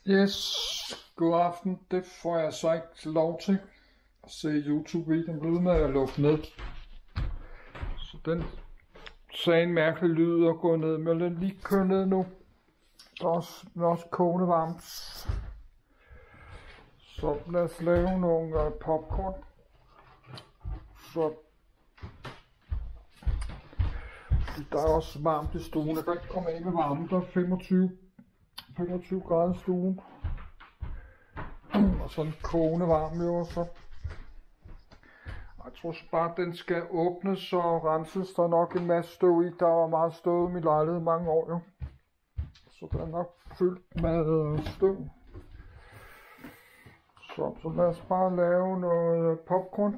Yes, god aften. Det får jeg så ikke lov til at se YouTube-videoen blive med at lukke ned. Så den sagde en mærkelig lyd at gå ned, men den lige køre ned nu. Der er også kogende varmt. Så lad os lave nogle popcorn. Så der er også varmt i stuen. Jeg kan ikke komme af med varmen. Der er 25 grader i stuen. Og sådan kogende varm jo. Så jeg tror bare, at den skal åbnes og renses. Der er nok en masse støv i. Der var meget støv i min lejlighed mange år jo. Så der er nok fyldt med støv. Så lad os bare lave noget popcorn.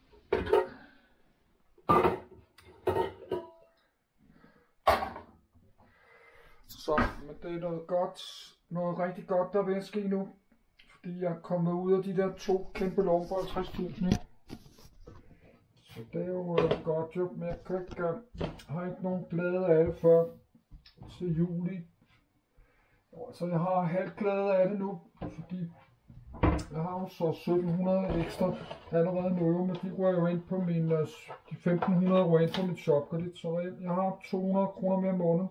Så, men det er noget godt, noget rigtig godt, der er ved at ske nu. Fordi jeg er kommet ud af de der 2 kæmpe lån på 50.000. Så det er jo godt jo, men jeg har ikke nogen glæde af det før til juli. Så jeg har halv glæde af det nu, fordi jeg har jo så 1700 ekstra allerede nu, men de rører jo ind på min, de 1500 rører ind på mit shopkredit, så jeg har 200 kroner mere om måneden.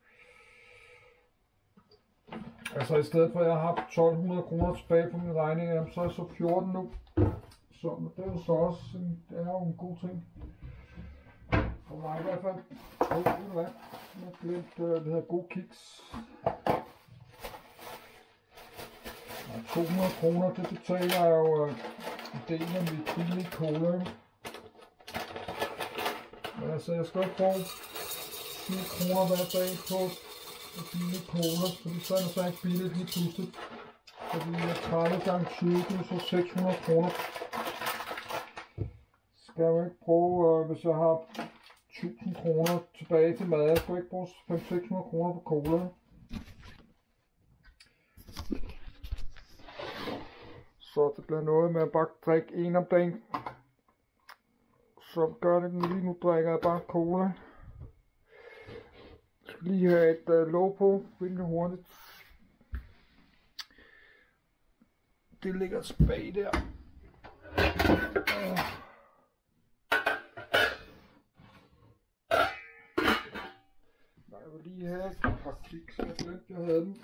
Altså i stedet for at jeg har haft 1200 kroner tilbage på min regning, så er jeg så 14 nu. Så det er jo så også det er jo en god ting. For mig i hvert fald. Ved du hvad? Jeg har glemt, det hedder God Kiks. 200 kroner, det betaler jeg jo en del af mit billige cola. Men altså, jeg skal ikke bruge 7 kroner hver dag på billige cola, fordi så er det så ikke billigt lige pludselig. Fordi jeg 30 gange 20, det er så 600 kroner. Skal jeg jo ikke bruge, hvis jeg har 1000 kroner tilbage til mad, jeg skal ikke bruge 500-600 kroner på cola. Så det bliver noget med at bare drikke en om dagen. Så gør det lige nu, drikker jeg bare cola. Jeg skal lige have et låg på, rimelig hurtigt. Det ligger tilbage der. Jeg vil lige have et par kiks, jeg glemte, jeg havde dem.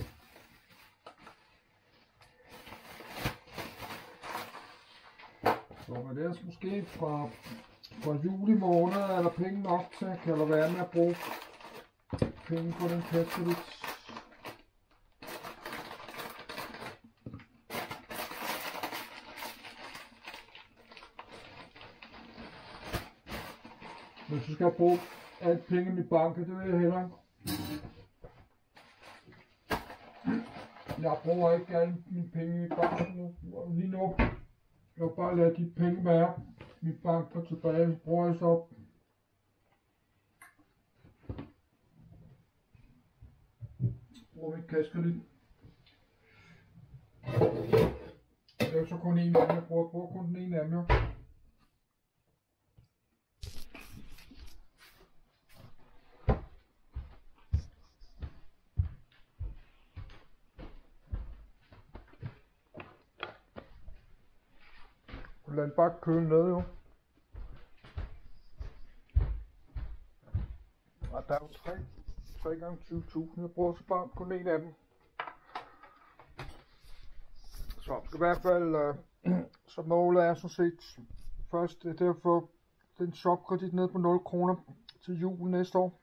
Så men det er måske fra juli måned, er der penge nok til, at kan der være med at bruge penge på den kassekredit. Hvis du skal bruge alt penge i min bank, det vil jeg heller ikke. Jeg bruger ikke alle mine penge i min bank lige nu. Jeg vil bare lade de penge være. Min bank på tilbage, så bruger jeg så. Bruger mit kassekredit. Det er jo så kun en af dem, jeg bruger kun den ene af dem jo. Lad den bare køle ned jo. Og der er jo 3 gange 20.000. Jeg bruger så bare kun en af dem. Så i hvert fald, så målet er sådan set først det er at få den shopkredit ned på 0 kroner til jul næste år.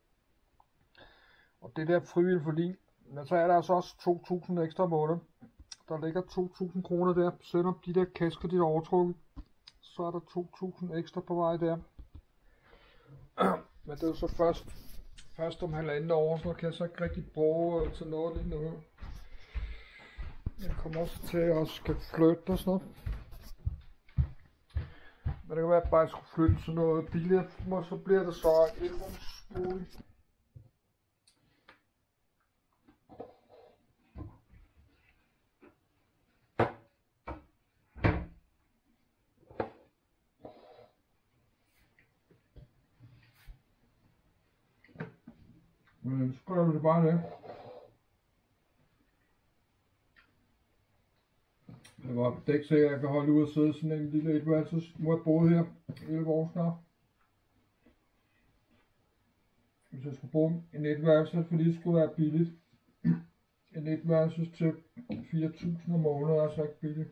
Og det der frivilligt forlig, men så er der altså også 2.000 ekstra måneder. Der ligger 2.000 kroner der, selvom de der kassekredit er overtrukket. Så er der 2.000 ekstra på vej der. Men det er jo så først om 1,5 år, så kan jeg så ikke rigtig bruge til noget lige nu. Jeg kommer også til at skal flytte og sådan noget. Men det kan være, at jeg bare skulle flytte til noget billigere, og så bliver det så et rumsbolig. Men så gør vi det bare det. Jeg var ikke sikker, at jeg kan holde ud og sidde sådan en lille etværelses. Nu har jeg boet her hele vores snart. Hvis jeg skulle bruge en etværelse, fordi det skulle være billigt. En etværelse til 4.000 om måneden er så ikke billigt.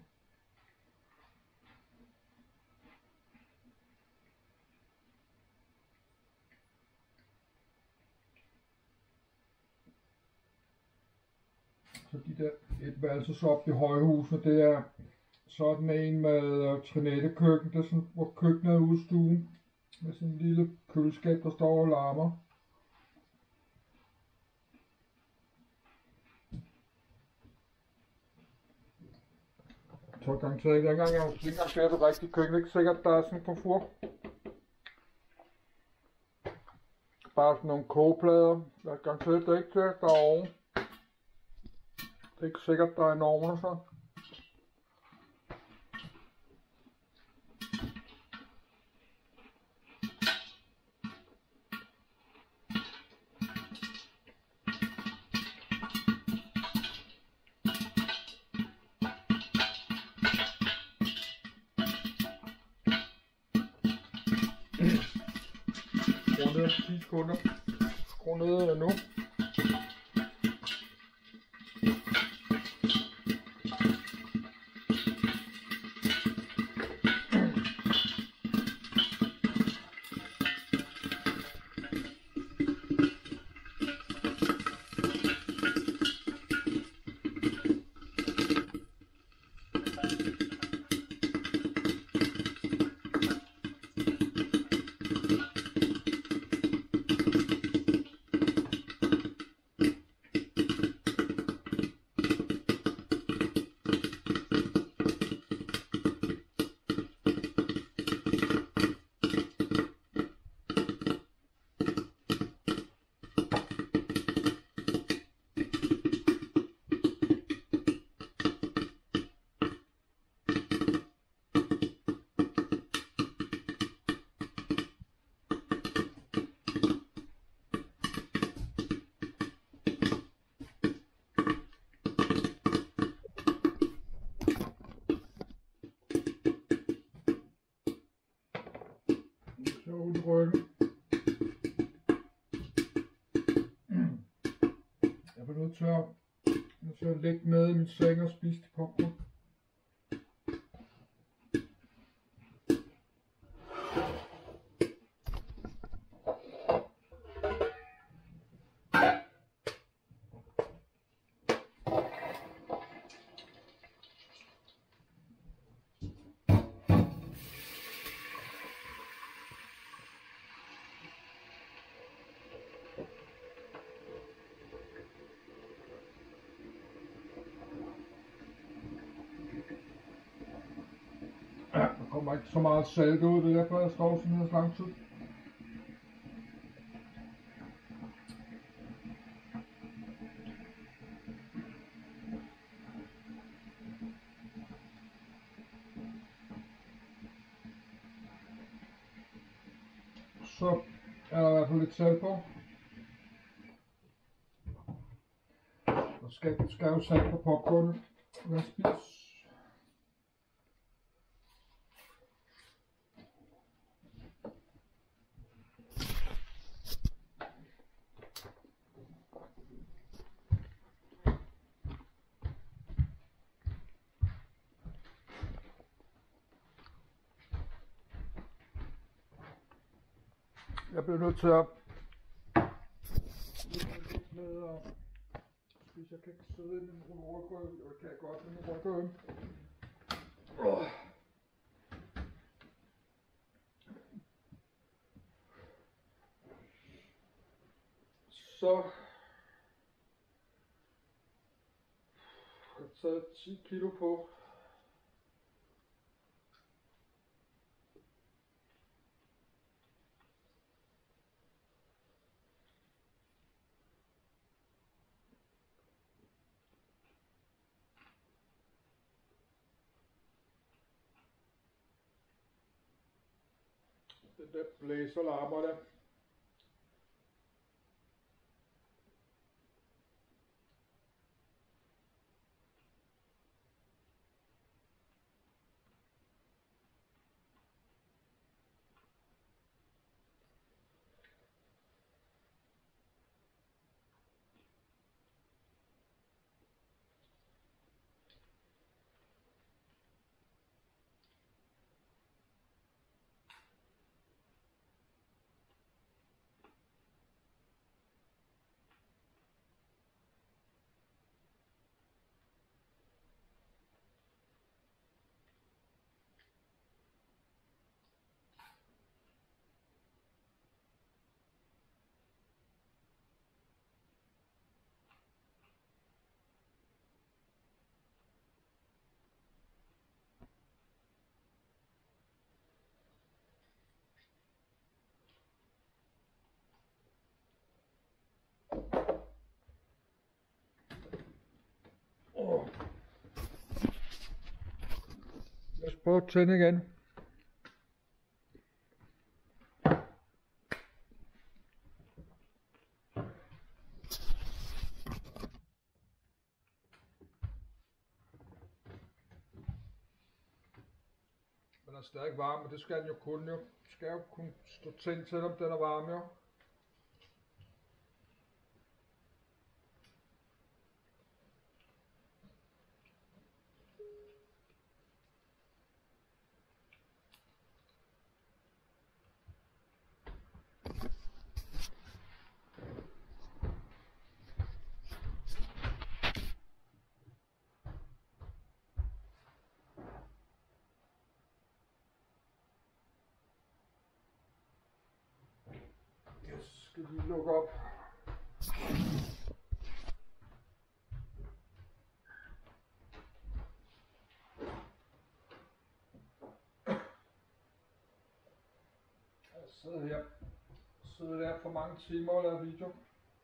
Så de der etværelses op i højhusene, det er sådan en med trinettekøkken, det er sådan, hvor køkkenet er ude i stuen. Med sådan en lille køleskab, der står og larmer. Så garanteret ikke engang, jeg ikke engang ser det rigtige køkken. Det er ikke sikkert, at der er sådan en komfort. Bare sådan nogle kogeplader. Jeg er garanteret det ikke til, der er oven. Det er ikke sikkert, der er en ovn og så. Skru ned 10 sekunder. Skru ned nu. Så ud i ryggen. Jeg bliver nødt til at lægge med i min seng og spise de popcorn. Ja, der kommer ikke så meget salt ud, det er derfor jeg står sådan her så lang tid. Så er der i hvert fald lidt salt på. Der skal jo salt på popcornet. Lad os spise. Jeg bliver nødt til at med at spise. Jeg kan ikke sidde i min rugbrød. Jeg kan godt med min rugbrød. Så jeg har taget 10 kilo på. Den der blæser larmer der. prøve at tænde igen. Den er stadig varm, men det skal den jo kun jo. Den skal jo kunne stå tændt, selvom den er varm jo. Skal lige lukke op. Jeg sidder der for mange timer og laver video.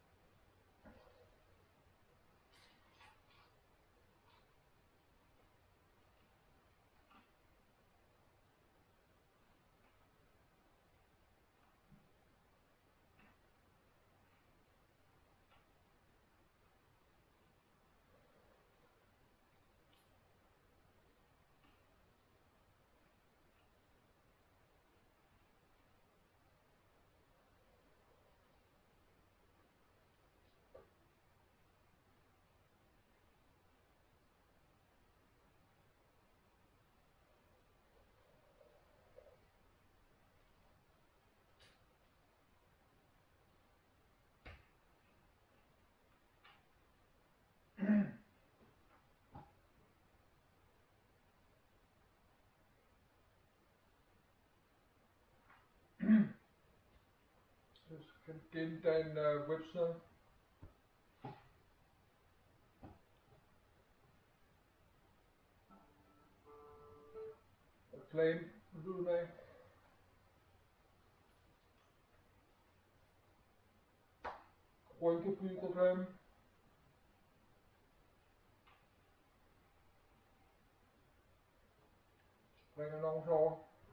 Jeg skal gendanne webside. Flame lyden af. Rynkeby reklame. Spring annonce over.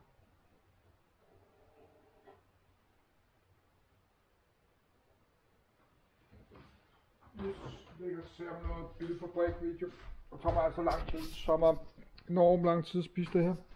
Vi kan se om noget bilfabrik video. Det kommer altså lang tid, som er enormt lang tid at spise det her.